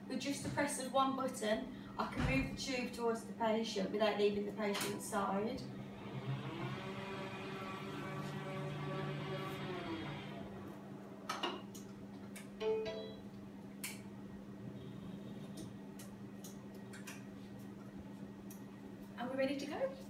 with just the press of one button, I can move the tube towards the patient without leaving the patient's side. And we're ready to go.